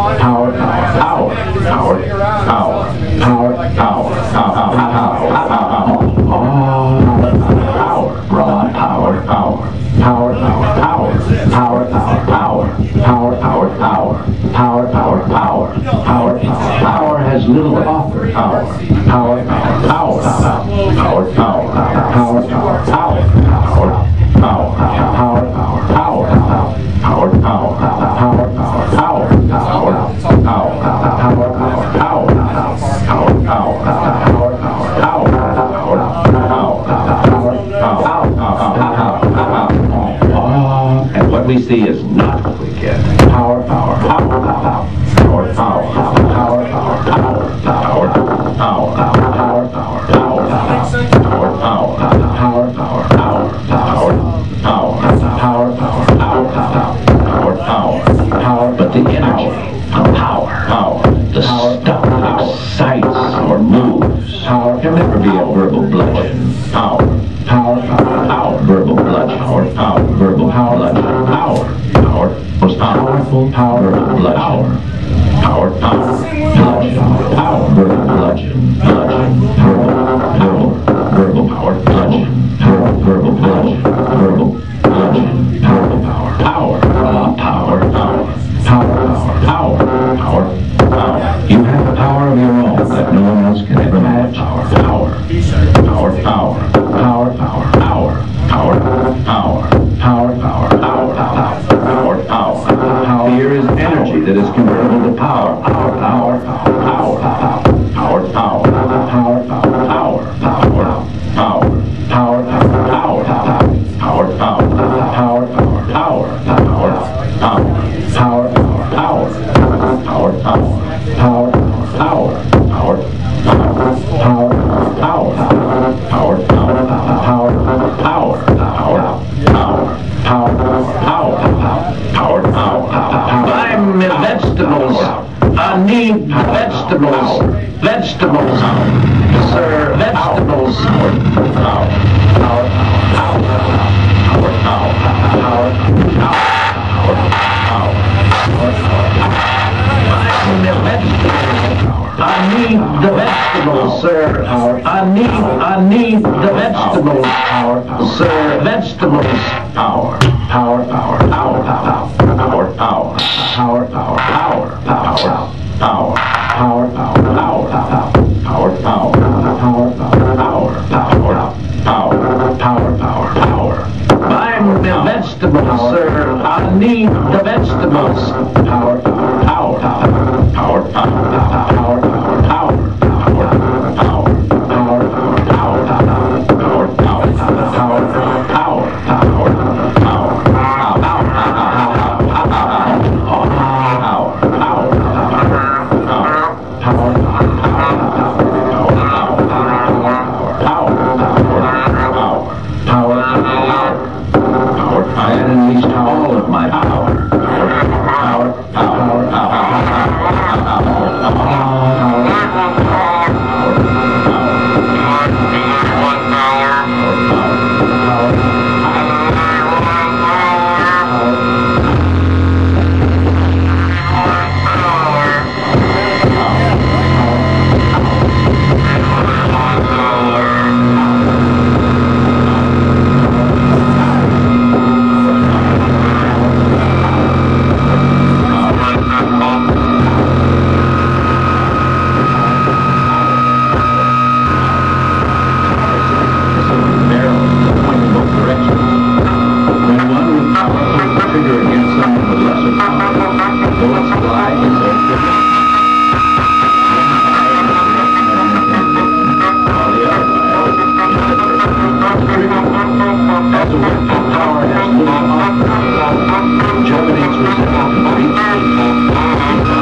power, power, power, power, power has little to offer. Power, power, power, power, power, and what we see is not what we get. Power, power, power, power, power, power, power, power, power, power, power, power, power, but the energy, the power, the stuff that excites or moves, can never be a verbal bludgeon. Power, verbal bludgeon, verbal bludgeon, most powerful power of bludgeon. Power, verbal bludgeon, verbal power, bludgeon, verbal bludgeon, verbal bludgeon, verbal power, power. You have a power of your own that no one else can ever match. Power. Fear is energy that is convertible to power. Vegetables, sir, vegetables. I need the vegetables, sir. I need the vegetables, sir. Vegetables. Power. I'm the vegetables, sir. I need the vegetables. Germinates with complete